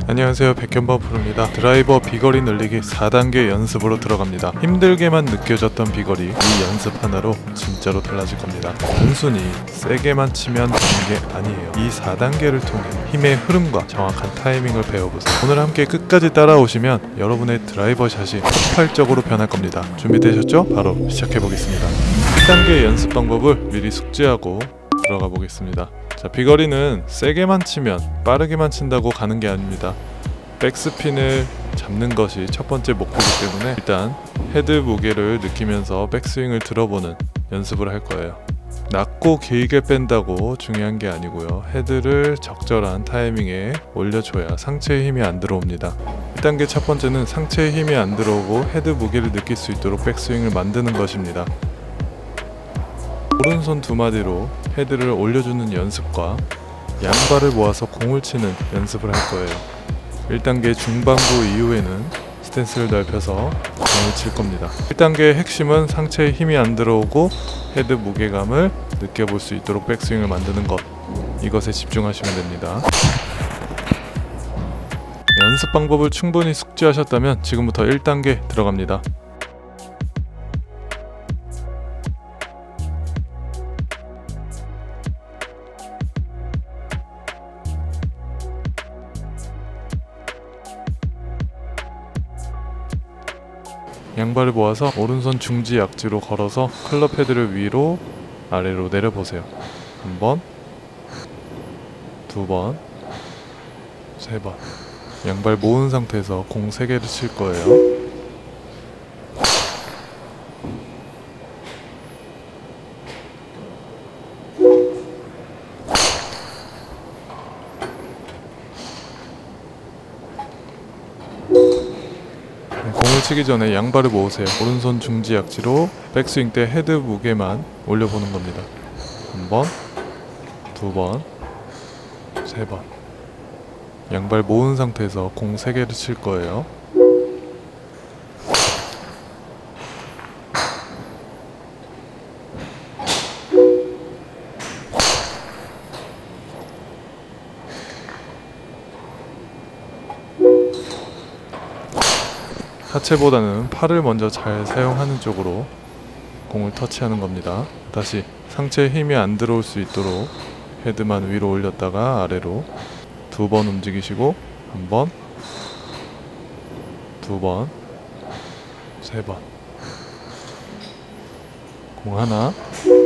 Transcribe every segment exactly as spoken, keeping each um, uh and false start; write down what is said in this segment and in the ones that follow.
안녕하세요, 백현범 프로입니다. 드라이버 비거리 늘리기 사 단계 연습으로 들어갑니다. 힘들게만 느껴졌던 비거리, 이 연습 하나로 진짜로 달라질 겁니다. 단순히 세게만 치면 되는 게 아니에요. 이 사 단계를 통해 힘의 흐름과 정확한 타이밍을 배워보세요. 오늘 함께 끝까지 따라오시면 여러분의 드라이버 샷이 폭발적으로 변할 겁니다. 준비되셨죠? 바로 시작해보겠습니다. 일 단계 연습 방법을 미리 숙지하고 들어가 보겠습니다. 자, 비거리는 세게만 치면 빠르게만 친다고 가는 게 아닙니다. 백스핀을 잡는 것이 첫 번째 목표이기 때문에 일단 헤드 무게를 느끼면서 백스윙을 들어보는 연습을 할 거예요. 낮고 길게 뺀다고 중요한 게 아니고요. 헤드를 적절한 타이밍에 올려줘야 상체에 힘이 안 들어옵니다. 일 단계 첫 번째는 상체에 힘이 안 들어오고 헤드 무게를 느낄 수 있도록 백스윙을 만드는 것입니다. 오른손 두 마디로 헤드를 올려주는 연습과 양발을 모아서 공을 치는 연습을 할 거예요. 일 단계 중반부 이후에는 스탠스를 넓혀서 공을 칠 겁니다. 일 단계의 핵심은 상체에 힘이 안 들어오고 헤드 무게감을 느껴볼 수 있도록 백스윙을 만드는 것, 이것에 집중하시면 됩니다. 연습 방법을 충분히 숙지하셨다면 지금부터 일 단계 들어갑니다. 양발을 모아서 오른손 중지 약지로 걸어서 클럽 헤드를 위로 아래로 내려보세요. 한 번, 두 번, 세 번. 양발 모은 상태에서 공 세 개를 칠 거예요. 공을 치기 전에 양발을 모으세요. 오른손 중지 약지로 백스윙 때 헤드 무게만 올려보는 겁니다. 한 번, 두 번, 세 번. 양발 모은 상태에서 공 세 개를 칠 거예요. 하체보다는 팔을 먼저 잘 사용하는 쪽으로 공을 터치하는 겁니다. 다시 상체에 힘이 안 들어올 수 있도록 헤드만 위로 올렸다가 아래로 두 번 움직이시고 한 번, 두 번, 세 번. 공 하나,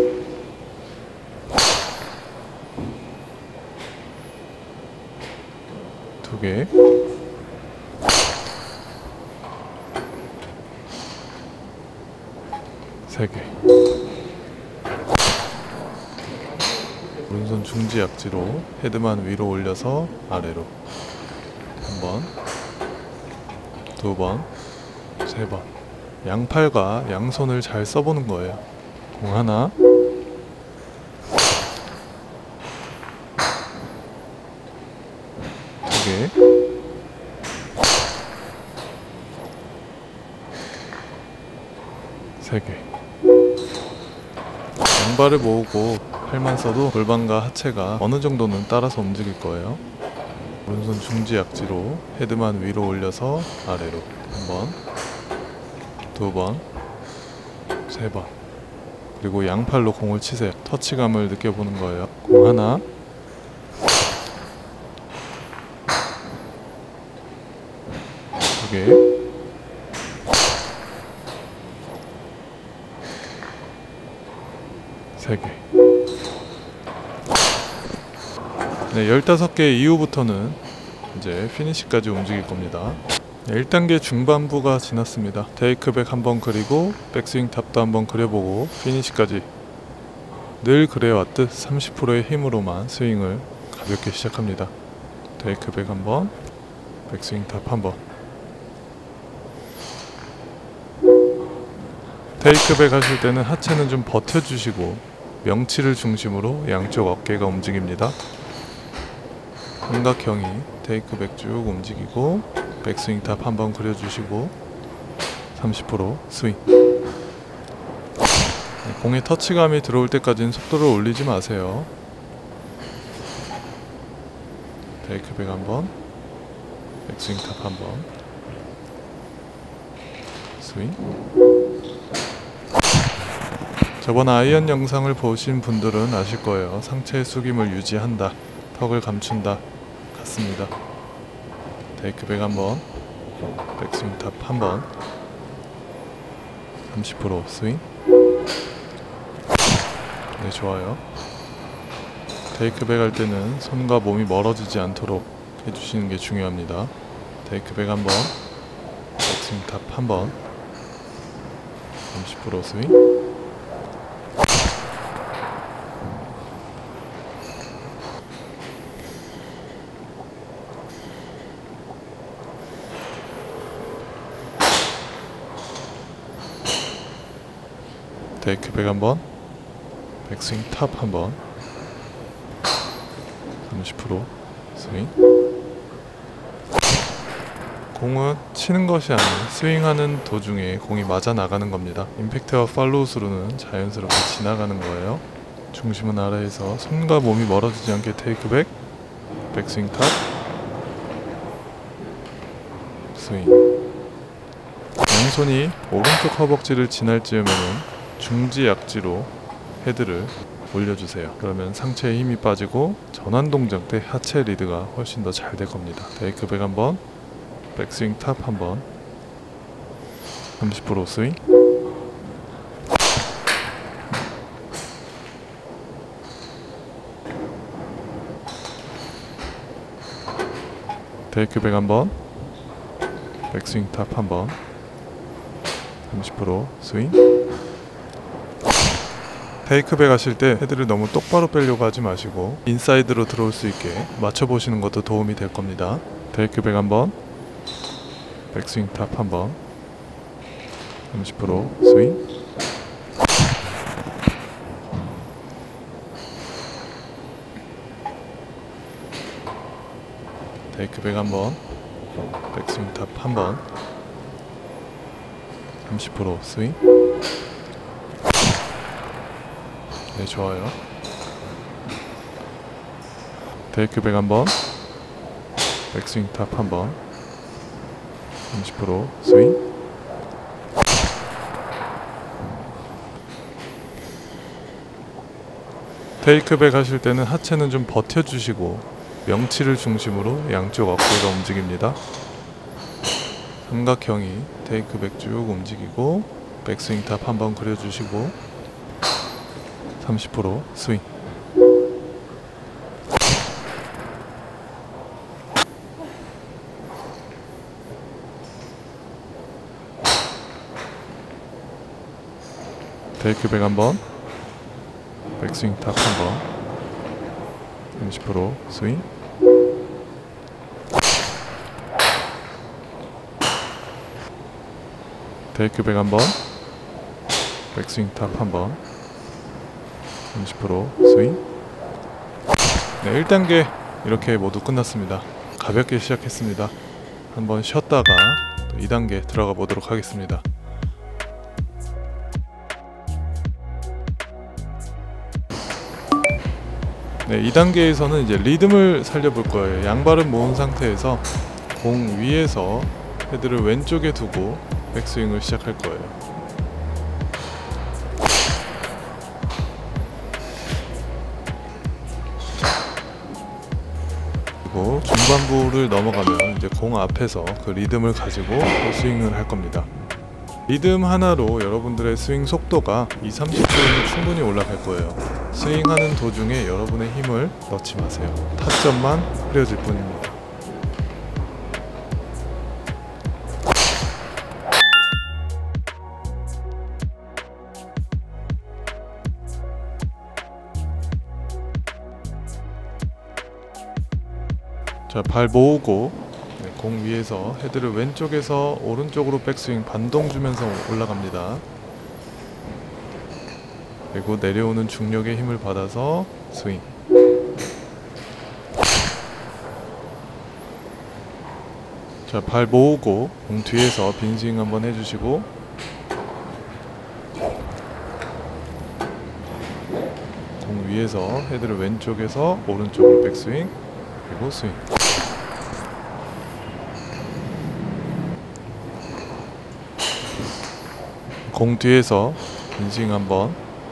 두 개, 세 개. 오른손 중지 약지로 헤드만 위로 올려서 아래로 한 번, 두 번, 세 번. 양팔과 양손을 잘 써보는 거예요. 공 하나, 두 개, 세 개. 양발을 모으고 팔만 써도 골반과 하체가 어느 정도는 따라서 움직일 거예요. 오른손 중지 약지로 헤드만 위로 올려서 아래로 한 번, 두 번, 세 번. 그리고 양팔로 공을 치세요. 터치감을 느껴보는 거예요. 공 하나, 두 개, 세 개. 네, 열다섯 개 이후부터는 이제 피니시까지 움직일 겁니다. 네, 일 단계 중반부가 지났습니다. 테이크백 한번 그리고 백스윙 탑도 한번 그려보고 피니시까지 늘 그래왔듯 삼십 퍼센트의 힘으로만 스윙을 가볍게 시작합니다. 테이크백 한번, 백스윙 탑 한번. 테이크백 하실 때는 하체는 좀 버텨주시고 명치를 중심으로 양쪽 어깨가 움직입니다. 삼각형이 테이크백 쭉 움직이고 백스윙 탑 한번 그려주시고 삼십 퍼센트 스윙. 공의 터치감이 들어올 때까지는 속도를 올리지 마세요. 테이크백 한번, 백스윙 탑 한번. 스윙. 저번 아이언 영상을 보신 분들은 아실 거예요. 상체의 숙임을 유지한다, 턱을 감춘다 같습니다. 테이크백 한번. 백스윙 탑 한번. 삼십 퍼센트 스윙. 네, 좋아요. 테이크백 할 때는 손과 몸이 멀어지지 않도록 해주시는 게 중요합니다. 테이크백 한번. 백스윙 탑 한번. 삼십 퍼센트 스윙. 테이크백 한번. 백스윙 탑 한번. 삼십 퍼센트 스윙. 공은 치는 것이 아닌 스윙하는 도중에 공이 맞아 나가는 겁니다. 임팩트와 팔로우 스루는 자연스럽게 지나가는 거예요. 중심은 아래에서 손과 몸이 멀어지지 않게 테이크백. 백스윙 탑. 스윙. 양손이 오른쪽 허벅지를 지날 즈음에는 중지 약지로 헤드를 올려주세요. 그러면 상체에 힘이 빠지고 전환 동작 때 하체 리드가 훨씬 더 잘 될 겁니다. 테이크백 한번. 백스윙 탑 한번. 삼십 퍼센트 스윙. 테이크백 한번. 백스윙 탑 한번. 삼십 퍼센트 스윙. 테이크백 하실 때 헤드를 너무 똑바로 빼려고 하지 마시고 인사이드로 들어올 수 있게 맞춰보시는 것도 도움이 될 겁니다. 테이크백 한번. 백스윙 탑 한번. 삼십 퍼센트 스윙. 테이크백 한번. 백스윙 탑 한번. 삼십 퍼센트 스윙. 네, 좋아요. 테이크백 한번. 백스윙 탑 한번. 삼십 퍼센트 스윙. 테이크백 하실 때는 하체는 좀 버텨주시고 명치를 중심으로 양쪽 어깨가 움직입니다. 삼각형이 테이크백 쭉 움직이고 백스윙 탑 한번 그려주시고 삼십 퍼센트 스윙. 테이크백 한번. 백스윙 탑 한번. 삼십 퍼센트 스윙. 테이크백 한번. 백스윙 탑 한번. 삼십 퍼센트 스윙. 네, 일 단계 이렇게 모두 끝났습니다. 가볍게 시작했습니다. 한번 쉬었다가 또 이 단계 들어가 보도록 하겠습니다. 네, 이 단계에서는 이제 리듬을 살려볼 거예요. 양발은 모은 상태에서 공 위에서 헤드를 왼쪽에 두고 백스윙을 시작할 거예요. 그리고 중반부를 넘어가면 이제 공 앞에서 그 리듬을 가지고 또 스윙을 할 겁니다. 리듬 하나로 여러분들의 스윙 속도가 이십, 삼십 퍼센트는 충분히 올라갈 거예요. 스윙하는 도중에 여러분의 힘을 넣지 마세요. 타점만 흐려질 뿐입니다. 자, 발 모으고 네, 공 위에서 헤드를 왼쪽에서 오른쪽으로 백스윙 반동 주면서 올라갑니다. 그리고 내려오는 중력의 힘을 받아서 스윙. 자, 발 모으고 공 뒤에서 빈스윙 한번 해주시고 공 위에서 헤드를 왼쪽에서 오른쪽으로 백스윙 그리고 스윙. 공 뒤에서 빈스윙 한번.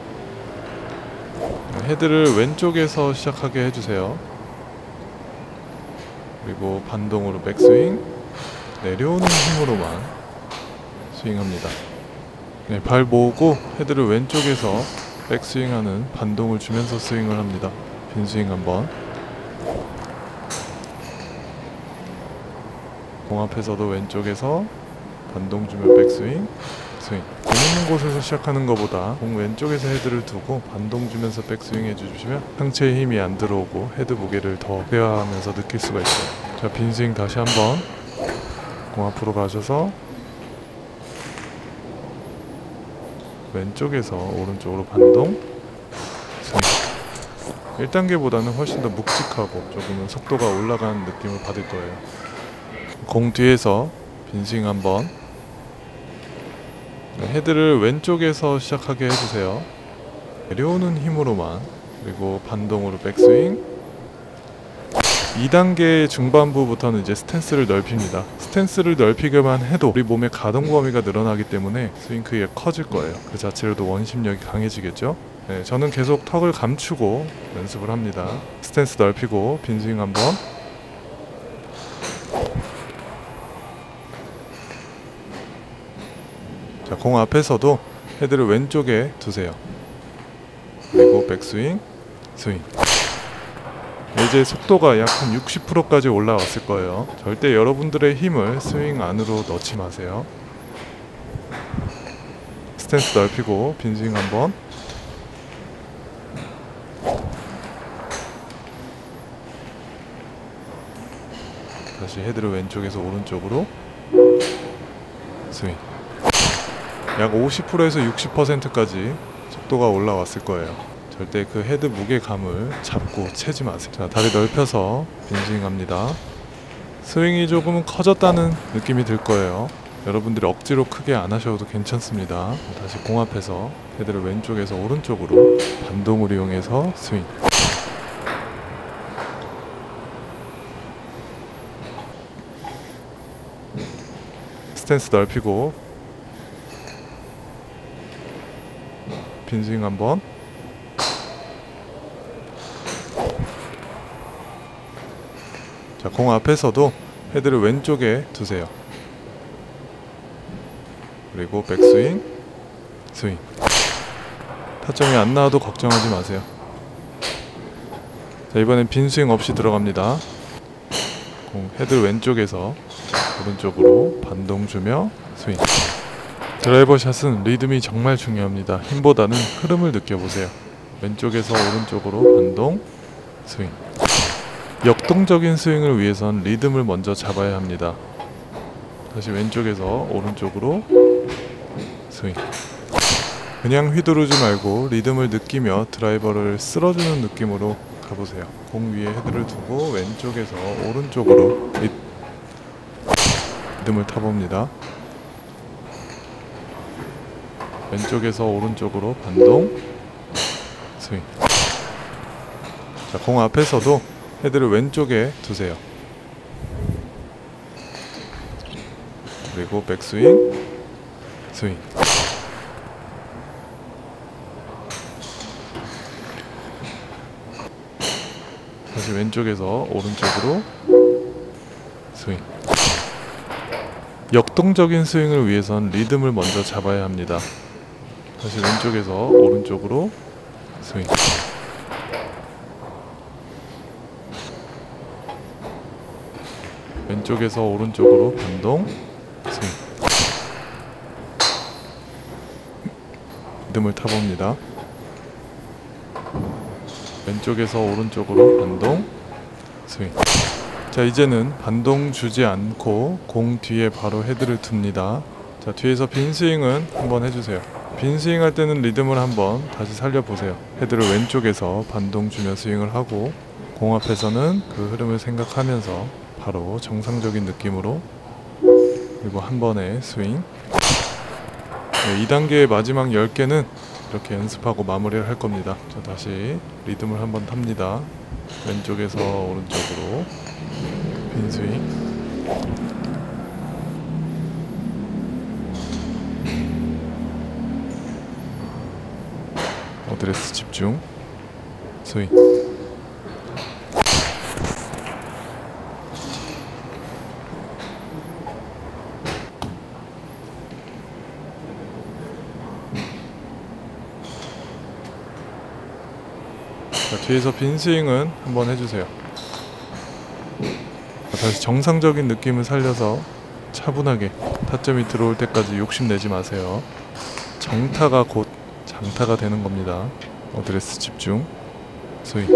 헤드를 왼쪽에서 시작하게 해주세요. 그리고 반동으로 백스윙. 내려오는 힘으로만 스윙합니다. 네, 발 모으고 헤드를 왼쪽에서 백스윙하는 반동을 주면서 스윙을 합니다. 빈스윙 한번. 공 앞에서도 왼쪽에서 반동 주며 백스윙, 스윙. 공 있는 곳에서 시작하는 것보다 공 왼쪽에서 헤드를 두고 반동 주면서 백스윙 해주시면 상체에 힘이 안 들어오고 헤드 무게를 더 배화하면서 느낄 수가 있어요. 자, 빈스윙 다시 한번. 공 앞으로 가셔서 왼쪽에서 오른쪽으로 반동, 스윙. 일 단계보다는 훨씬 더 묵직하고 조금은 속도가 올라가는 느낌을 받을 거예요. 공 뒤에서 빈스윙 한번. 헤드를 왼쪽에서 시작하게 해주세요. 내려오는 힘으로만. 그리고 반동으로 백스윙. 이 단계 중반부부터는 이제 스탠스를 넓힙니다. 스탠스를 넓히기만 해도 우리 몸의 가동 범위가 늘어나기 때문에 스윙 크기가 커질 거예요. 그 자체로도 원심력이 강해지겠죠. 네, 저는 계속 턱을 감추고 연습을 합니다. 스탠스 넓히고 빈스윙 한번. 자, 공 앞에서도 헤드를 왼쪽에 두세요. 그리고 백스윙, 스윙. 이제 속도가 약 한 육십 퍼센트까지 올라왔을 거예요. 절대 여러분들의 힘을 스윙 안으로 넣지 마세요. 스탠스 넓히고 빈스윙 한번. 다시 헤드를 왼쪽에서 오른쪽으로 스윙. 약 오십 퍼센트에서 육십 퍼센트까지 속도가 올라왔을 거예요. 절대 그 헤드 무게감을 잡고 채지 마세요. 자, 다리 넓혀서 빈스윙 합니다. 스윙이 조금은 커졌다는 느낌이 들 거예요. 여러분들이 억지로 크게 안 하셔도 괜찮습니다. 다시 공 앞에서 헤드를 왼쪽에서 오른쪽으로 반동을 이용해서 스윙. 스탠스 넓히고 빈스윙 한번. 자, 공 앞에서도 헤드를 왼쪽에 두세요. 그리고 백스윙, 스윙. 타점이 안 나와도 걱정하지 마세요. 자, 이번엔 빈스윙 없이 들어갑니다. 공 헤드 왼쪽에서 오른쪽으로 반동 주며 스윙. 드라이버 샷은 리듬이 정말 중요합니다. 힘보다는 흐름을 느껴보세요. 왼쪽에서 오른쪽으로 반동, 스윙. 역동적인 스윙을 위해선 리듬을 먼저 잡아야 합니다. 다시 왼쪽에서 오른쪽으로 스윙. 그냥 휘두르지 말고 리듬을 느끼며 드라이버를 쓸어주는 느낌으로 가보세요. 공 위에 헤드를 두고 왼쪽에서 오른쪽으로 리듬을 타봅니다. 왼쪽에서 오른쪽으로 반동, 스윙. 자, 공 앞에서도 헤드를 왼쪽에 두세요. 그리고 백스윙, 스윙. 다시 왼쪽에서 오른쪽으로 스윙. 역동적인 스윙을 위해선 리듬을 먼저 잡아야 합니다. 다시 왼쪽에서 오른쪽으로 스윙. 왼쪽에서 오른쪽으로 반동, 스윙. 리듬을 타봅니다. 왼쪽에서 오른쪽으로 반동, 스윙. 자, 이제는 반동 주지 않고 공 뒤에 바로 헤드를 둡니다. 자, 뒤에서 빈스윙은 한번 해주세요. 빈스윙 할 때는 리듬을 한번 다시 살려보세요. 헤드를 왼쪽에서 반동 주며 스윙을 하고 공 앞에서는 그 흐름을 생각하면서 바로 정상적인 느낌으로, 그리고 한 번에 스윙. 네, 이 단계의 마지막 열 개는 이렇게 연습하고 마무리를 할 겁니다. 자, 다시 리듬을 한번 탑니다. 왼쪽에서 오른쪽으로 빈스윙. 어드레스 집중. 스윙. 자, 뒤에서 빈스윙은 한번 해주세요. 다시 정상적인 느낌을 살려서 차분하게 타점이 들어올 때까지 욕심내지 마세요. 정타가 곧 장타가 되는 겁니다. 어드레스 집중. 스윙.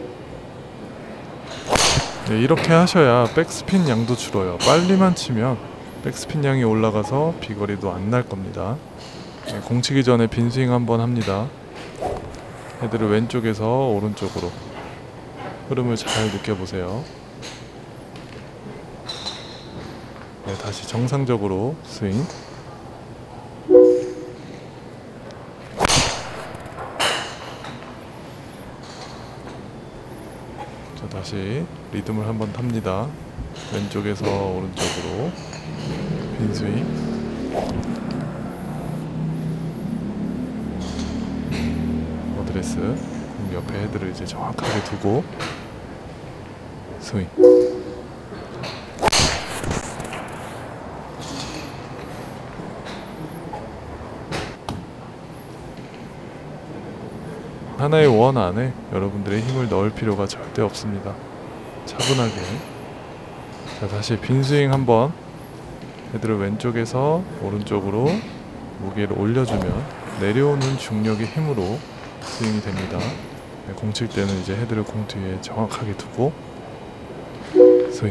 네, 이렇게 하셔야 백스핀 양도 줄어요. 빨리만 치면 백스핀 양이 올라가서 비거리도 안 날 겁니다. 네, 공 치기 전에 빈스윙 한번 합니다. 헤드를 왼쪽에서 오른쪽으로 흐름을 잘 느껴보세요. 네, 다시 정상적으로 스윙. 자, 다시 리듬을 한번 탑니다. 왼쪽에서 오른쪽으로 빈스윙. 어드레스. 공 옆에 헤드를 이제 정확하게 두고 스윙. 하나의 원 안에 여러분들의 힘을 넣을 필요가 절대 없습니다. 차분하게. 자, 다시 빈스윙 한번. 헤드를 왼쪽에서 오른쪽으로 무게를 올려주면 내려오는 중력의 힘으로 스윙이 됩니다. 네, 공 칠 때는 이제 헤드를 공 뒤에 정확하게 두고 스윙.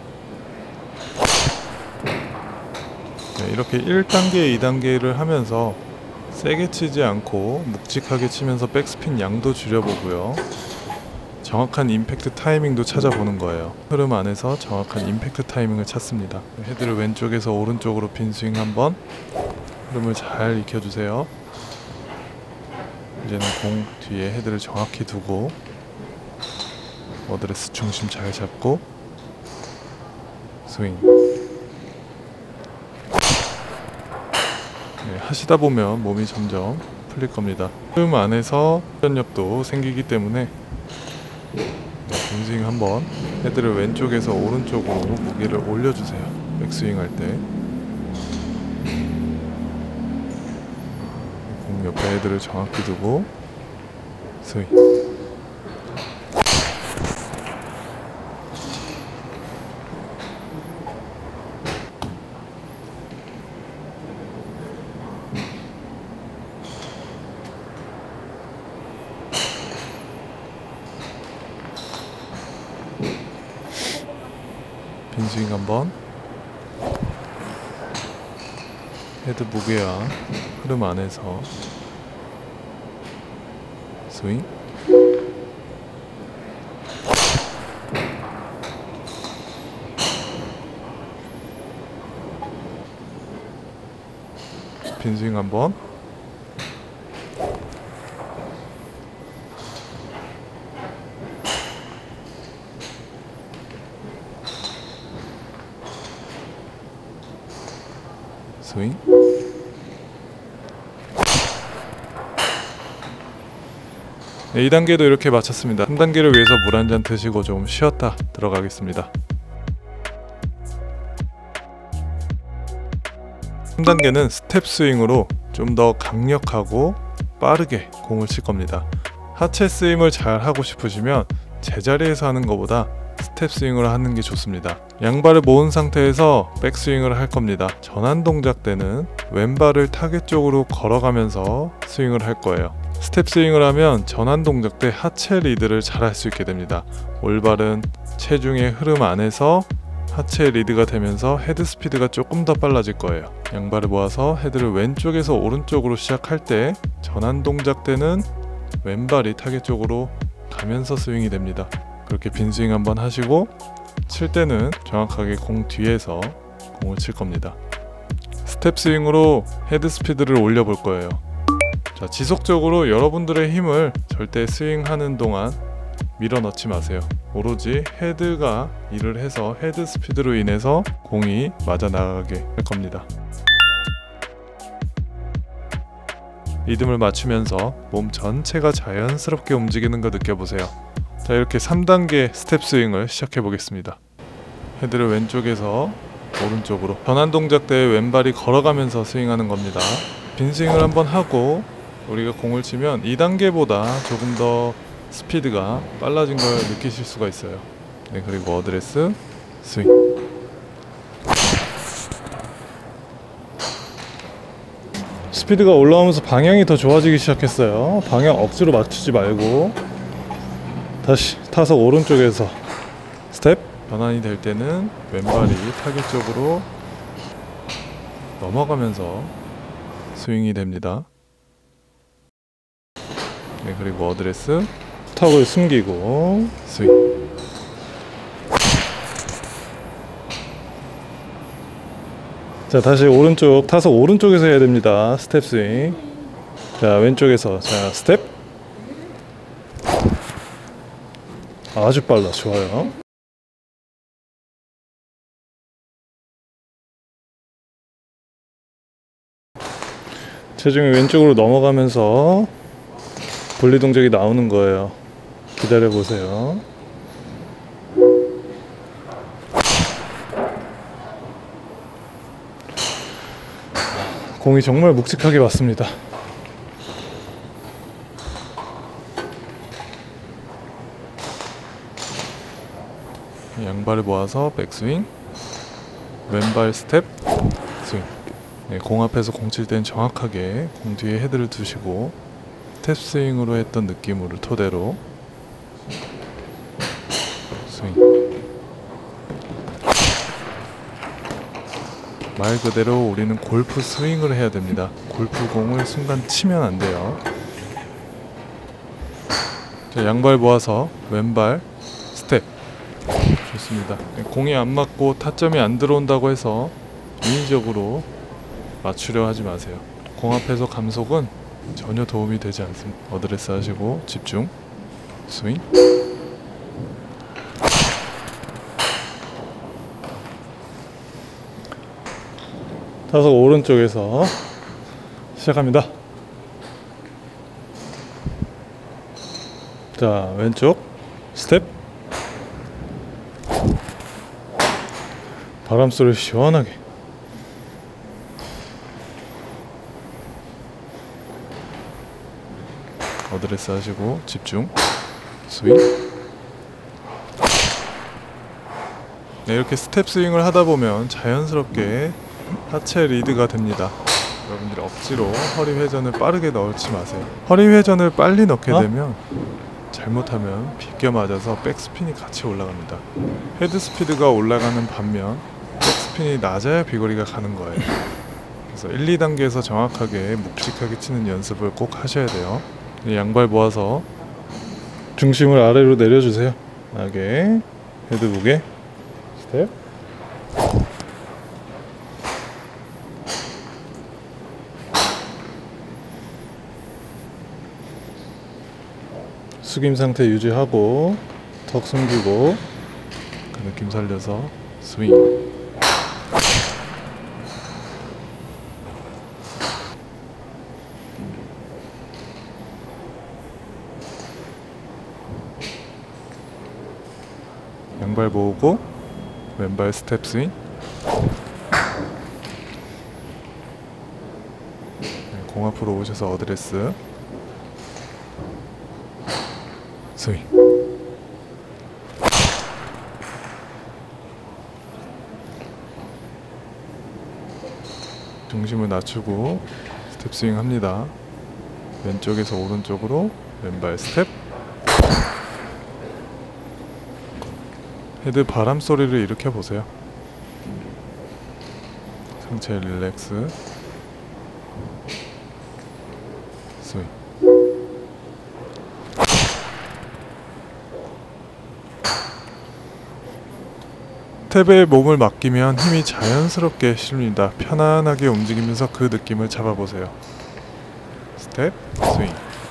네, 이렇게 일 단계, 이 단계를 하면서 세게 치지 않고 묵직하게 치면서 백스핀 양도 줄여보고요. 정확한 임팩트 타이밍도 찾아보는 거예요. 흐름 안에서 정확한 임팩트 타이밍을 찾습니다. 헤드를 왼쪽에서 오른쪽으로 빈스윙 한번. 흐름을 잘 익혀주세요. 이제는 공 뒤에 헤드를 정확히 두고 어드레스 중심 잘 잡고 스윙. 네, 하시다 보면 몸이 점점 풀릴 겁니다. 흐름 안에서 회전력도 생기기 때문에 네, 빈스윙 한번. 헤드를 왼쪽에서 오른쪽으로 무게를 올려주세요. 백스윙 할 때. 공 옆에 헤드를 정확히 두고 스윙. 빈스윙 한번. 헤드 무게와 흐름 안에서 스윙. 빈스윙 한번. 스윙. 네, 이 단계도 이렇게 마쳤습니다. 삼 단계를 위해서 물 한 잔 드시고 좀 쉬었다 들어가겠습니다. 삼 단계는 스텝 스윙으로 좀 더 강력하고 빠르게 공을 칠 겁니다. 하체 스윙을 잘 하고 싶으시면 제자리에서 하는 것보다 스텝 스윙을 하는 게 좋습니다. 양발을 모은 상태에서 백스윙을 할 겁니다. 전환 동작 때는 왼발을 타겟 쪽으로 걸어가면서 스윙을 할 거예요. 스텝 스윙을 하면 전환 동작 때 하체 리드를 잘 할 수 있게 됩니다. 올바른 체중의 흐름 안에서 하체 리드가 되면서 헤드 스피드가 조금 더 빨라질 거예요. 양발을 모아서 헤드를 왼쪽에서 오른쪽으로 시작할 때 전환 동작 때는 왼발이 타겟 쪽으로 가면서 스윙이 됩니다. 그렇게 빈스윙 한번 하시고 칠 때는 정확하게 공 뒤에서 공을 칠 겁니다. 스텝 스윙으로 헤드 스피드를 올려 볼 거예요. 자, 지속적으로 여러분들의 힘을 절대 스윙하는 동안 밀어 넣지 마세요. 오로지 헤드가 일을 해서 헤드 스피드로 인해서 공이 맞아 나가게 할 겁니다. 리듬을 맞추면서 몸 전체가 자연스럽게 움직이는 거 느껴보세요. 자, 이렇게 삼 단계 스텝 스윙을 시작해 보겠습니다. 헤드를 왼쪽에서 오른쪽으로 변환 동작 때 왼발이 걸어가면서 스윙하는 겁니다. 빈 스윙을 한번 하고 우리가 공을 치면 이 단계보다 조금 더 스피드가 빨라진 걸 느끼실 수가 있어요. 네, 그리고 어드레스 스윙. 스피드가 올라오면서 방향이 더 좋아지기 시작했어요. 방향 억지로 맞추지 말고 다시 타석 오른쪽에서 스텝. 변환이 될 때는 왼발이 타겟 쪽으로 넘어가면서 스윙이 됩니다. 네, 그리고 어드레스 턱을 숨기고 스윙. 자, 다시 오른쪽 타석 오른쪽에서 해야 됩니다. 스텝 스윙. 자, 왼쪽에서 자 스텝. 아주 빨라. 좋아요. 체중이 왼쪽으로 넘어가면서 분리 동작이 나오는 거예요. 기다려 보세요. 공이 정말 묵직하게 왔습니다. 양발을 모아서 백스윙, 왼발 스텝, 스윙. 네, 공 앞에서 공 칠 땐 정확하게 공 뒤에 헤드를 두시고 스텝 스윙으로 했던 느낌으로 토대로 스윙. 말 그대로 우리는 골프 스윙을 해야 됩니다. 골프 공을 순간 치면 안 돼요. 자, 양발 모아서 왼발 스텝. 좋습니다. 공이 안 맞고 타점이 안 들어온다고 해서 인위적으로 맞추려 하지 마세요. 공 앞에서 감속은 전혀 도움이 되지 않습니다. 어드레스 하시고 집중. 스윙. 타석 오른쪽에서 시작합니다. 자, 왼쪽 스텝. 바람 소리 시원하게. 어드레스 하시고 집중. 스윙. 네, 이렇게 스텝 스윙을 하다 보면 자연스럽게 하체 리드가 됩니다. 여러분들이 억지로 허리 회전을 빠르게 넣지 마세요. 허리 회전을 빨리 넣게 어? 되면 잘못하면 비껴 맞아서 백스핀이 같이 올라갑니다. 헤드 스피드가 올라가는 반면 백스핀이 낮아야 비거리가 가는 거예요. 그래서 일, 이 단계에서 정확하게 묵직하게 치는 연습을 꼭 하셔야 돼요. 양발 모아서 중심을 아래로 내려주세요. 나게 헤드 무게 스텝. 숙임 상태 유지하고 턱 숨기고 그 느낌 살려서 스윙. 양발 모으고 왼발 스텝 스윙. 공 앞으로 오셔서 어드레스 스윙. 중심을 낮추고 스텝 스윙 합니다. 왼쪽에서 오른쪽으로 왼발 스텝. 헤드 바람 소리를 일으켜 보세요. 상체 릴렉스. 스윙. 스텝에 몸을 맡기면 힘이 자연스럽게 실립니다. 편안하게 움직이면서 그 느낌을 잡아보세요. 스텝, 스윙.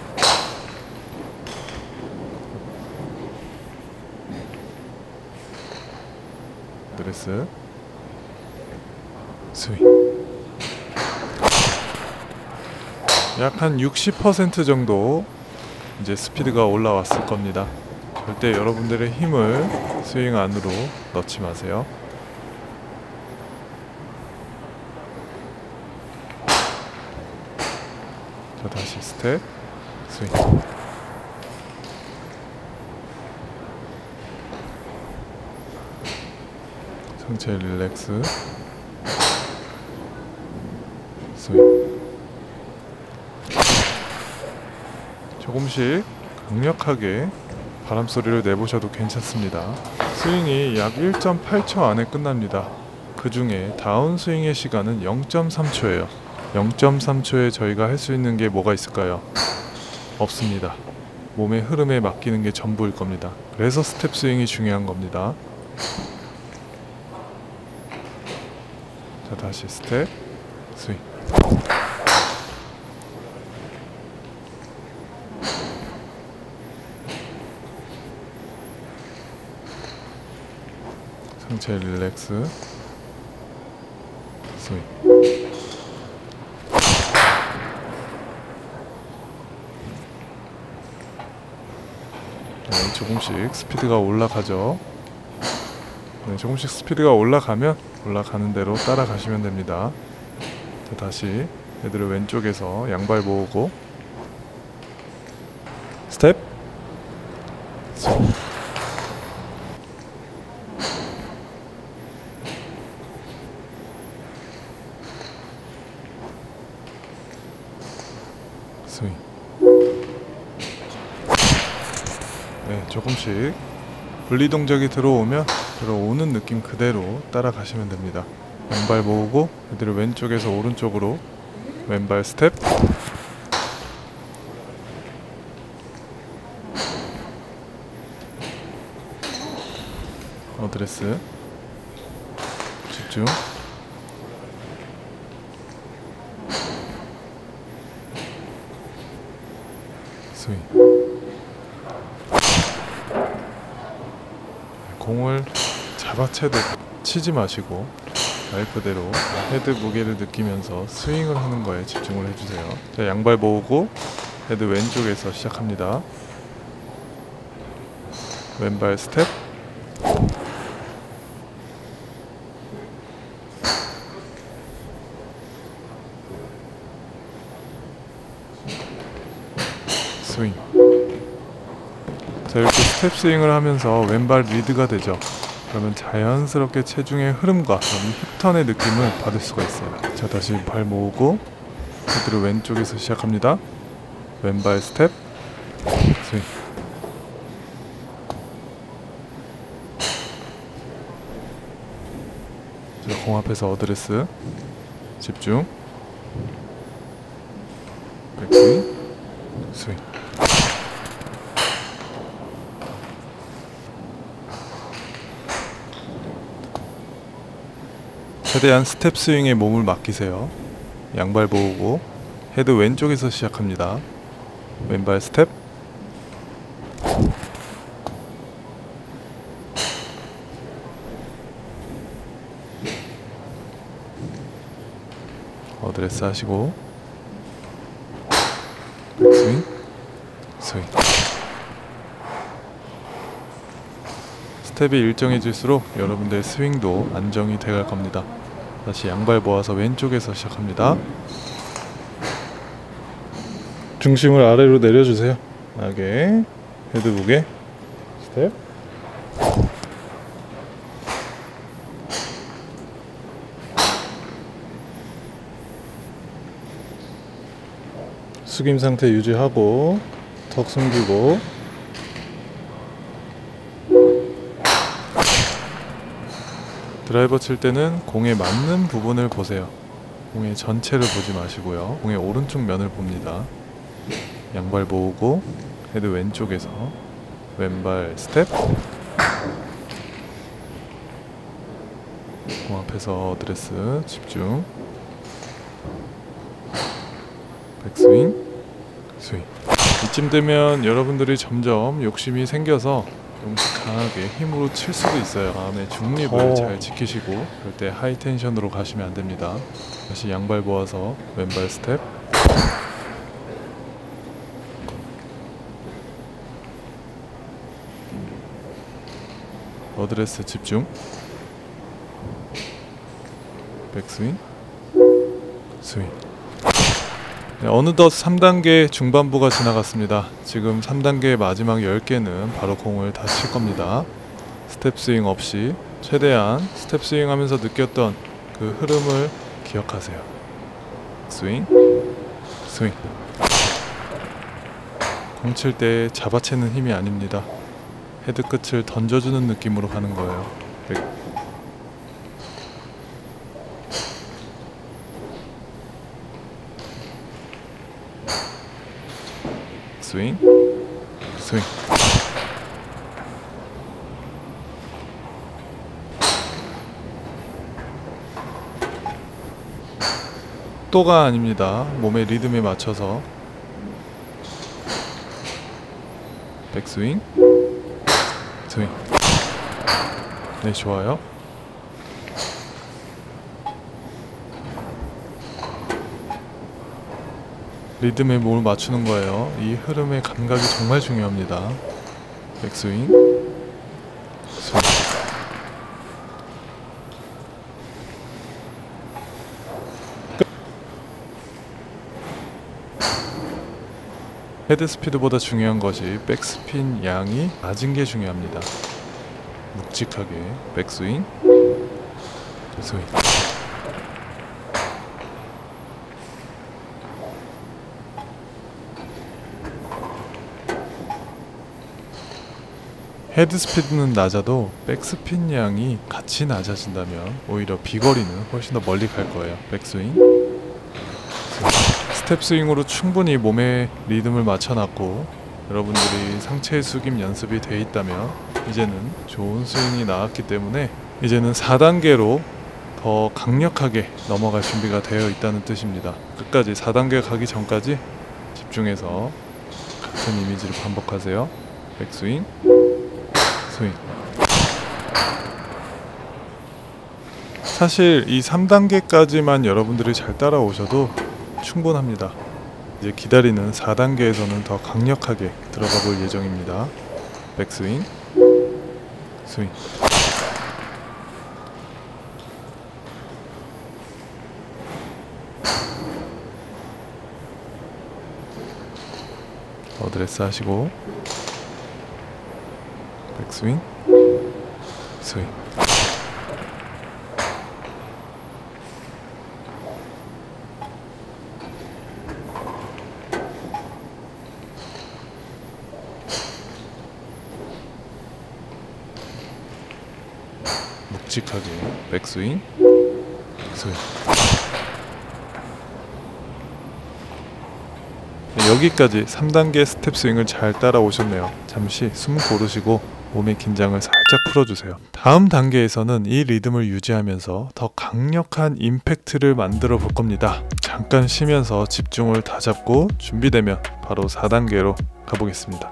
드레스, 스윙. 약 한 육십 퍼센트 정도 이제 스피드가 올라왔을 겁니다. 절대 여러분들의 힘을 스윙 안으로 넣지 마세요. 자, 다시 스텝 스윙. 상체 릴렉스 스윙. 조금씩 강력하게 바람 소리를 내보셔도 괜찮습니다. 스윙이 약 일 점 팔 초 안에 끝납니다. 그 중에 다운 스윙의 시간은 영 점 삼 초예요. 영 점 삼 초에 저희가 할 수 있는 게 뭐가 있을까요? 없습니다. 몸의 흐름에 맡기는 게 전부일 겁니다. 그래서 스텝 스윙이 중요한 겁니다. 자, 다시 스텝 스윙. 상체 릴렉스 스윙. 네, 조금씩 스피드가 올라가죠. 네, 조금씩 스피드가 올라가면 올라가는 대로 따라가시면 됩니다. 자, 다시 헤드를 왼쪽에서 양발 모으고 스텝 스윙. 스윙. 네, 조금씩 분리 동작이 들어오면 들어오는 느낌 그대로 따라가시면 됩니다. 왼발 모으고 헤드를 왼쪽에서 오른쪽으로 왼발 스텝 어드레스 집중. 스윙. 공을 잡아채도 치지 마시고 말 그대로 헤드 무게를 느끼면서 스윙을 하는 거에 집중을 해주세요. 자, 양발 모으고 헤드 왼쪽에서 시작합니다. 왼발 스텝 스윙. 자, 이렇게 스텝 스윙을 하면서 왼발 리드가 되죠. 그러면 자연스럽게 체중의 흐름과 힙턴의 느낌을 받을 수가 있어요. 자, 다시 발 모으고 헤드를 왼쪽에서 시작합니다. 왼발 스텝 스윙. 자, 공 앞에서 어드레스 집중. 백스윙 스윙. 최대한 스텝 스윙에 몸을 맡기세요. 양발 모으고 헤드 왼쪽에서 시작합니다. 왼발 스텝 어드레스 하시고 스윙 스윙. 스텝이 일정해질수록 여러분들의 스윙도 안정이 돼갈 겁니다. 다시 양발 모아서 왼쪽에서 시작합니다. 중심을 아래로 내려주세요. 하게 헤드 무게 스텝 숙임 상태 유지하고 턱 숨기고 드라이버 칠 때는 공에 맞는 부분을 보세요. 공의 전체를 보지 마시고요. 공의 오른쪽 면을 봅니다. 양발 모으고 헤드 왼쪽에서 왼발 스텝 공 앞에서 어드레스 집중. 백스윙 스윙. 이쯤 되면 여러분들이 점점 욕심이 생겨서 조금씩 강하게 힘으로 칠 수도 있어요. 마음의 중립을 오. 잘 지키시고 그럴 때 하이 텐션으로 가시면 안 됩니다. 다시 양발 모아서 왼발 스텝 어드레스 집중. 백스윙, 스윙. 네, 어느덧 삼 단계 중반부가 지나갔습니다. 지금 삼 단계 마지막 열 개는 바로 공을 다 칠 겁니다. 스텝 스윙 없이 최대한 스텝 스윙 하면서 느꼈던 그 흐름을 기억하세요. 스윙, 스윙. 공 칠 때 잡아채는 힘이 아닙니다. 헤드 끝을 던져주는 느낌으로 가는 거예요. 백. 스윙, 스윙. 또가 아닙니다. 몸의 리듬에 맞춰서. 백스윙, 스윙. 네, 좋아요. 리듬에 몸을 맞추는 거예요. 이 흐름의 감각이 정말 중요합니다. 백스윙, 스윙. 헤드 스피드보다 중요한 것이 백스핀 양이 낮은 게 중요합니다. 묵직하게 백스윙, 스윙. 헤드 스피드는 낮아도 백스핀 양이 같이 낮아진다면 오히려 비거리는 훨씬 더 멀리 갈 거예요. 백스윙, 스윙. 스텝 스윙으로 충분히 몸의 리듬을 맞춰놨고 여러분들이 상체 숙임 연습이 돼 있다면 이제는 좋은 스윙이 나왔기 때문에 이제는 사 단계로 더 강력하게 넘어갈 준비가 되어 있다는 뜻입니다. 끝까지 사 단계 가기 전까지 집중해서 같은 이미지를 반복하세요. 백스윙, 스윙. 사실 이 삼 단계까지만 여러분들이 잘 따라오셔도 충분합니다. 이제 기다리는 사 단계에서는 더 강력하게 들어가 볼 예정입니다. 백스윙, 스윙. 어드레스 하시고 백스윙, 스윙. 묵직하게 백스윙, 스윙. 네, 여기까지 삼 단계 스텝 스윙을 잘 따라오셨네요. 잠시 숨 고르시고 몸의 긴장을 살짝 풀어주세요. 다음 단계에서는 이 리듬을 유지하면서 더 강력한 임팩트를 만들어 볼 겁니다. 잠깐 쉬면서 집중을 다잡고 준비되면 바로 사 단계로 가보겠습니다.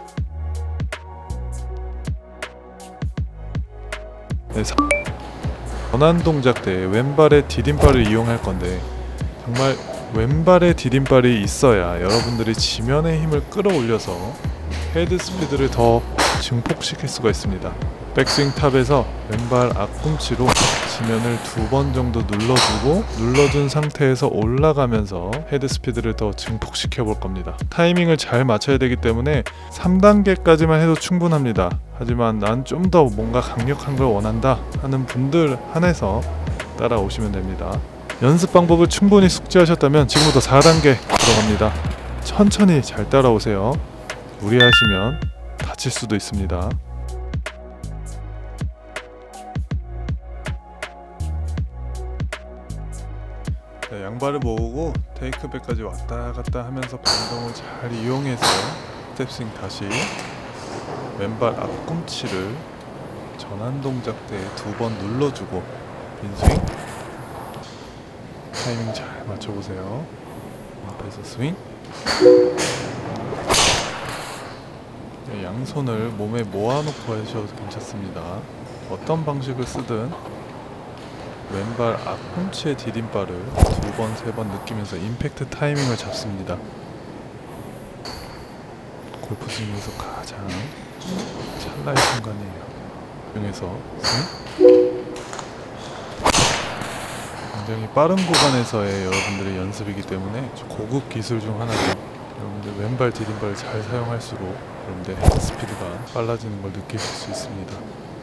네, 전환 동작 때 왼발의 디딤발을 이용할 건데 정말 왼발의 디딤발이 있어야 여러분들이 지면의 힘을 끌어올려서 헤드 스피드를 더 증폭시킬 수가 있습니다. 백스윙 탑에서 왼발 앞꿈치로 지면을 두 번 정도 눌러주고 눌러준 상태에서 올라가면서 헤드 스피드를 더 증폭시켜 볼 겁니다. 타이밍을 잘 맞춰야 되기 때문에 삼 단계까지만 해도 충분합니다. 하지만 난 좀 더 뭔가 강력한 걸 원한다 하는 분들 한해서 따라오시면 됩니다. 연습 방법을 충분히 숙지하셨다면 지금부터 사 단계 들어갑니다. 천천히 잘 따라오세요. 무리하시면 다칠 수도 있습니다. 자, 양발을 모으고 테이크백까지 왔다 갔다 하면서 반동을 잘 이용해서 스텝스윙 다시 왼발 앞꿈치를 전환 동작 때 두 번 눌러주고 빈스윙 타이밍 잘 맞춰보세요. 앞에서 스윙. 네, 양손을 몸에 모아놓고 하셔도 괜찮습니다. 어떤 방식을 쓰든 왼발 앞꿈치의 디딤발을 두 번, 세 번 느끼면서 임팩트 타이밍을 잡습니다. 골프 스윙에서 가장 찰나의 순간이에요. 중에서 스윙. 굉장히 빠른 구간에서의 여러분들의 연습이기 때문에 고급 기술 중 하나죠. 여러분들 왼발 디딤발을 잘 사용할수록 여러분들 헤드 스피드가 빨라지는 걸 느끼실 수 있습니다.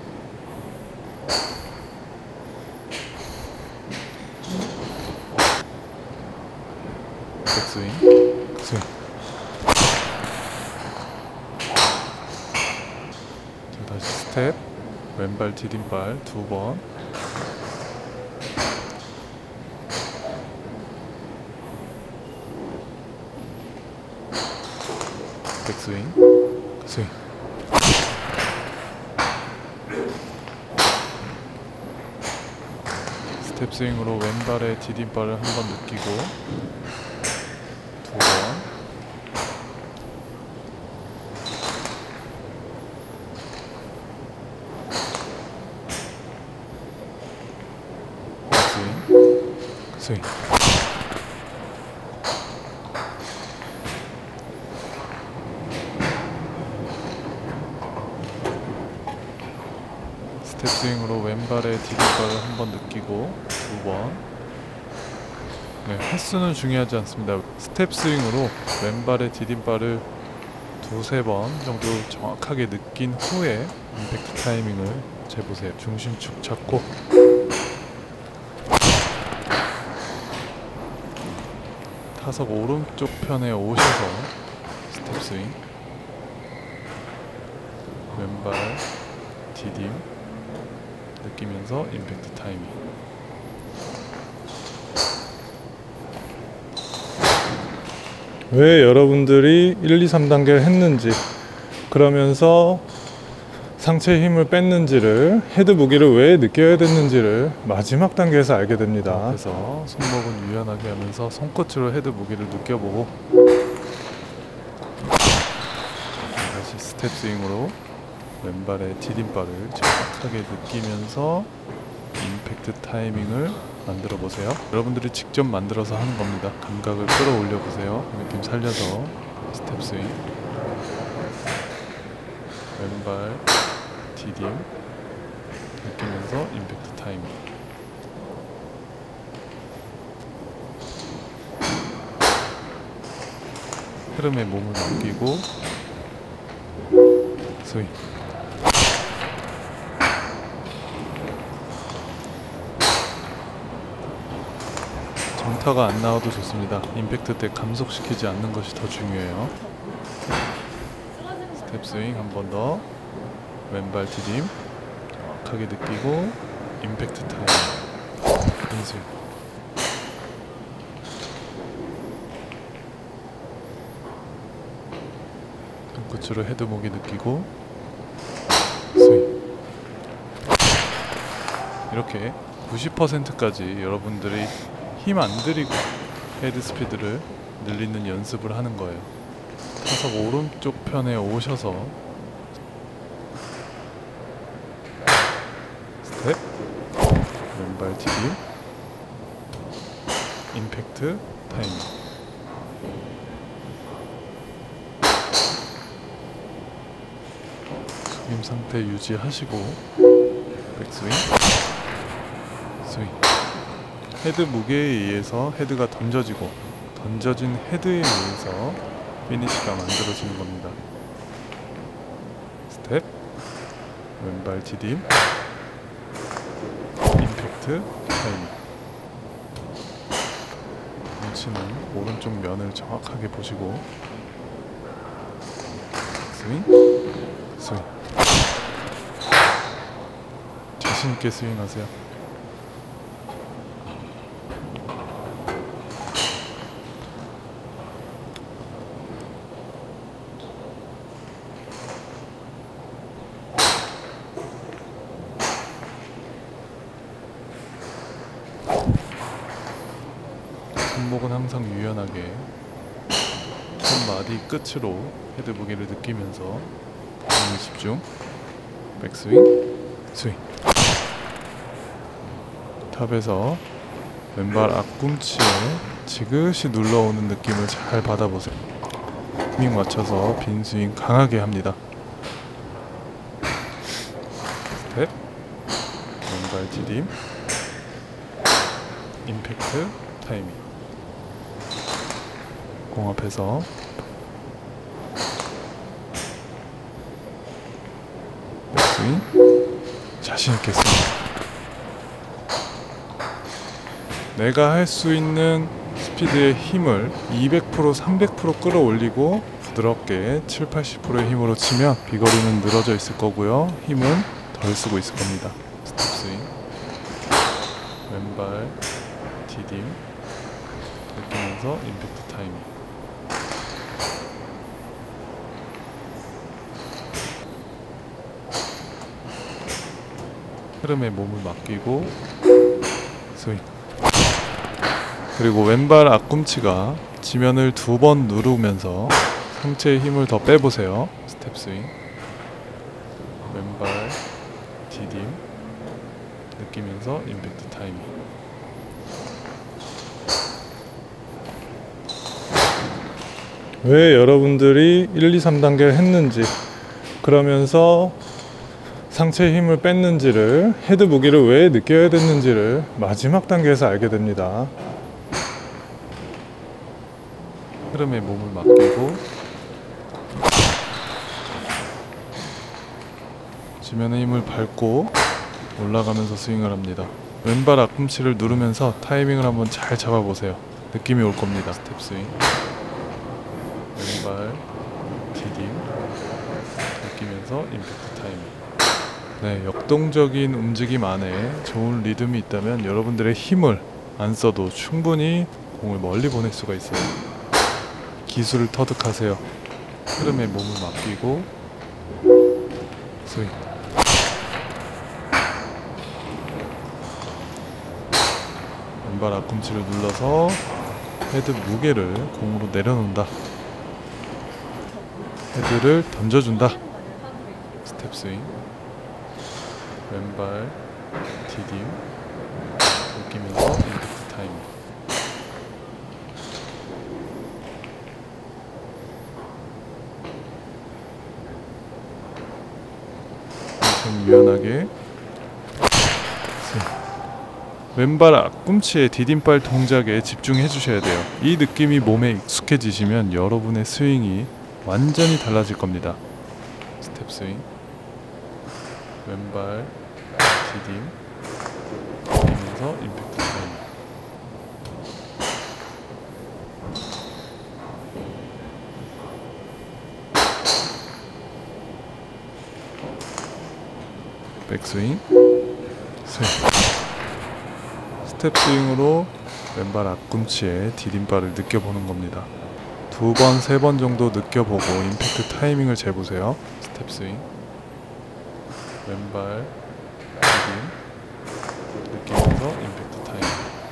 백스윙, 스윙. 자, 다시 스텝, 왼발 디딤발 두 번. 백스윙, 스윙. 스텝 스윙으로 왼발의 디딤발을 한번 느끼고 두 번. 스윙, 스윙. 스텝 스윙으로 왼발의 디딤발을 한번 느끼고 두 번. 네, 횟수는 중요하지 않습니다. 스텝 스윙으로 왼발의 디딤발을 두세 번 정도 정확하게 느낀 후에 임팩트 타이밍을 재보세요. 중심축 잡고 타석 오른쪽 편에 오셔서 스텝 스윙, 왼발 디딤 느끼면서 임팩트 타이밍. 왜 여러분들이 일, 이, 삼 단계를 했는지, 그러면서 상체에 힘을 뺐는지를, 헤드 무게를 왜 느껴야 됐는지를 마지막 단계에서 알게 됩니다. 그래서 손목은 유연하게 하면서 손끝으로 헤드 무게를 느껴보고 다시 스텝 스윙으로 왼발의 디딤발을 정확하게 느끼면서 임팩트 타이밍을 만들어 보세요. 여러분들이 직접 만들어서 하는 겁니다. 감각을 끌어올려 보세요. 느낌 살려서 스텝 스윙, 왼발 디딤 느끼면서 임팩트 타이밍. 흐름에 몸을 맡기고 스윙. 정타가 안 나와도 좋습니다. 임팩트 때 감속시키지 않는 것이 더 중요해요. 스텝 스윙 한 번 더. 왼발 디딤 정확하게 느끼고 임팩트 타임. 인스윙. 끝으로 헤드 목이 느끼고 스윙. 이렇게 구십 퍼센트까지 여러분들이 힘 안 들이고 헤드 스피드를 늘리는 연습을 하는 거예요. 타석 오른쪽 편에 오셔서 스텝, 왼발 디딤, 임팩트 타이밍. 숙임 상태 유지하시고 백스윙, 스윙. 헤드 무게에 의해서 헤드가 던져지고 던져진 헤드에 의해서 피니시가 만들어지는 겁니다. 스텝, 왼발 디딤, 임팩트 타이밍. 뭉치는 오른쪽 면을 정확하게 보시고 스윙, 스윙. 자신있게 스윙하세요. 손목은 항상 유연하게 손마디 끝으로 헤드 무게를 느끼면서 몸에 집중. 백스윙, 스윙. 탑에서 왼발 앞꿈치에 지그시 눌러오는 느낌을 잘 받아보세요. 타이밍 맞춰서 빈 스윙 강하게 합니다. 스텝, 왼발 디딤, 임팩트, 타이밍. 공 앞에서 백스윙, 자신있게 씁니다. 내가 할 수 있는 스피드의 힘을 이백 퍼센트, 삼백 퍼센트 끌어올리고 부드럽게 칠, 팔십 퍼센트의 힘으로 치면 비거리는 늘어져 있을 거고요. 힘은 덜 쓰고 있을 겁니다. 스텝 스윙, 왼발 디딤 느끼면서 임팩트 타이밍. 흐름에 몸을 맡기고 스윙. 그리고 왼발 앞꿈치가 지면을 두 번 누르면서 상체의 힘을 더 빼보세요. 스텝 스윙, 왼발 디딤 느끼면서 임팩트 타이밍. 왜 여러분들이 일, 이, 삼 단계를 했는지, 그러면서 상체의 힘을 뺐는지를, 헤드 무게를 왜 느껴야 됐는지를 마지막 단계에서 알게 됩니다. 흐름에 몸을 맡기고 지면의 힘을 밟고 올라가면서 스윙을 합니다. 왼발 앞꿈치를 누르면서 타이밍을 한번 잘 잡아보세요. 느낌이 올 겁니다. 스텝 스윙, 왼발 디딤 느끼면서 임팩트 타이밍. 네, 역동적인 움직임 안에 좋은 리듬이 있다면 여러분들의 힘을 안 써도 충분히 공을 멀리 보낼 수가 있어요. 기술을 터득하세요. 흐름에 몸을 맡기고 스윙. 왼발 앞꿈치를 눌러서 헤드 무게를 공으로 내려놓는다. 헤드를 던져준다. 스텝 스윙, 왼발 디딤 느끼면서 임팩트 타이밍. 유연하게 스윙. 왼발 앞꿈치의 디딤발 동작에 집중해 주셔야 돼요. 이 느낌이 몸에 익숙해지시면 여러분의 스윙이 완전히 달라질 겁니다. 스텝 스윙, 왼발 디딤 느끼면서 임팩트 타이밍. 백스윙, 스윙. 스텝 스윙으로 왼발 앞꿈치에 디딤발을 느껴보는 겁니다. 두 번, 세 번 정도 느껴보고 임팩트 타이밍을 재보세요. 스텝 스윙, 왼발 디딤 느끼면서 임팩트 타이밍.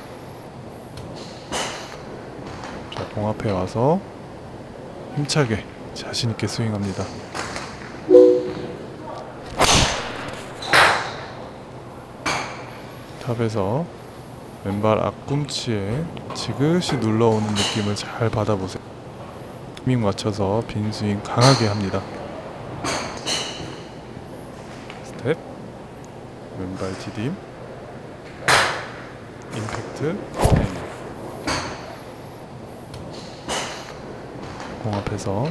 자, 공 앞에 와서 힘차게 자신있게 스윙합니다. 탑에서 왼발 앞꿈치에 지그시 눌러오는 느낌을 잘 받아보세요. 타이밍 맞춰서 빈 스윙 강하게 합니다. 스텝, 왼발 디딤, 임팩트 타이밍. 공 앞에서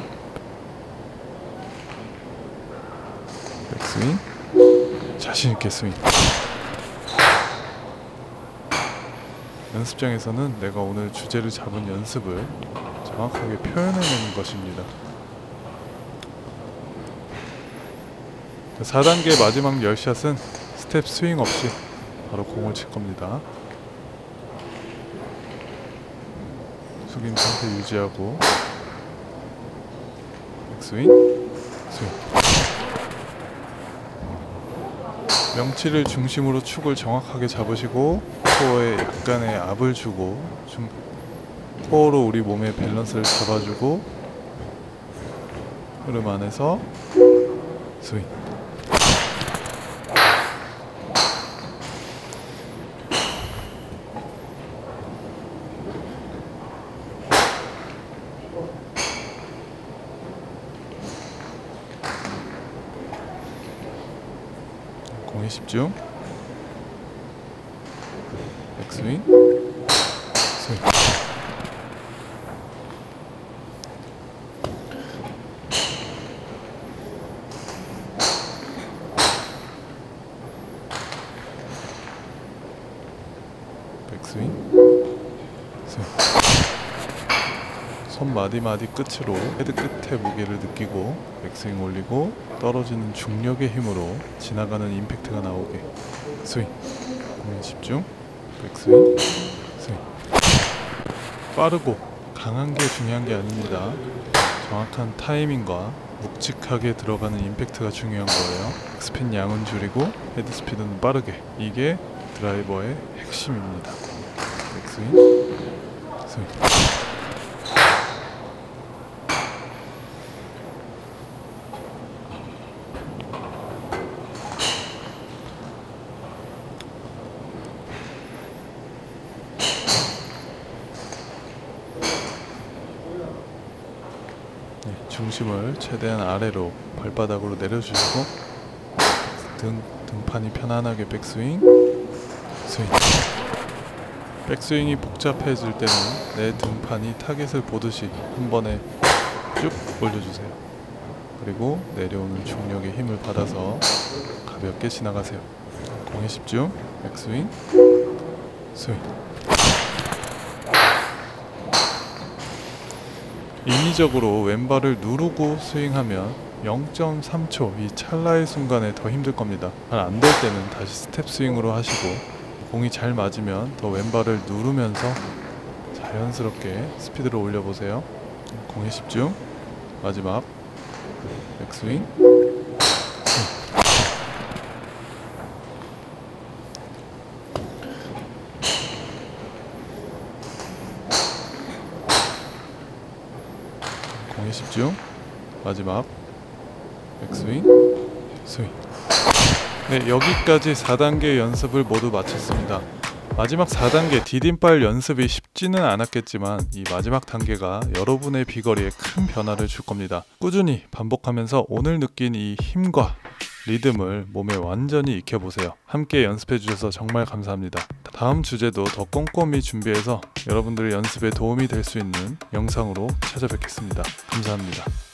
백스윙, 자신있게 스윙. 연습장에서는 내가 오늘 주제를 잡은 연습을 정확하게 표현해내는 것입니다. 사 단계 마지막 열 샷은 스텝 스윙 없이 바로 공을 칠 겁니다. 숙임 상태 유지하고 백스윙, 스윙. 명치를 중심으로 축을 정확하게 잡으시고 코어에 약간의 압을 주고 좀 코어로 우리 몸의 밸런스를 잡아주고 흐름 안에서 스윙. 공에 집중. 백스윙, 스윙. 백스윙, 스윙. 손 마디마디 끝으로 헤드 끝에 무게를 느끼고 백스윙 올리고 떨어지는 중력의 힘으로 지나가는 임팩트가 나오게 스윙. 공에 집중. 백스윙, 스윙. 빠르고 강한 게 중요한 게 아닙니다. 정확한 타이밍과 묵직하게 들어가는 임팩트가 중요한 거예요. 백스핀 양은 줄이고 헤드 스피드는 빠르게. 이게 드라이버의 핵심입니다. 백스윙, 스윙. 네, 중심을 최대한 아래로 발바닥으로 내려주시고 등, 등판이 편안하게 백스윙, 스윙. 백스윙이 복잡해질 때는 내 등판이 타겟을 보듯이 한 번에 쭉 올려주세요. 그리고 내려오는 중력의 힘을 받아서 가볍게 지나가세요. 공에 집중. 백스윙, 스윙. 인위적으로 왼발을 누르고 스윙하면 영 점 삼 초 이 찰나의 순간에 더 힘들 겁니다. 안 될 때는 다시 스텝 스윙으로 하시고 공이 잘 맞으면 더 왼발을 누르면서 자연스럽게 스피드를 올려보세요. 공에 집중. 마지막 백스윙, 스윙. 공에 집중. 마지막 백스윙, 스윙. 네, 여기까지 사 단계 연습을 모두 마쳤습니다. 마지막 사 단계 디딤발 연습이 쉽지는 않았겠지만 이 마지막 단계가 여러분의 비거리에 큰 변화를 줄 겁니다. 꾸준히 반복하면서 오늘 느낀 이 힘과 리듬을 몸에 완전히 익혀보세요. 함께 연습해 주셔서 정말 감사합니다. 다음 주제도 더 꼼꼼히 준비해서 여러분들의 연습에 도움이 될 수 있는 영상으로 찾아뵙겠습니다. 감사합니다.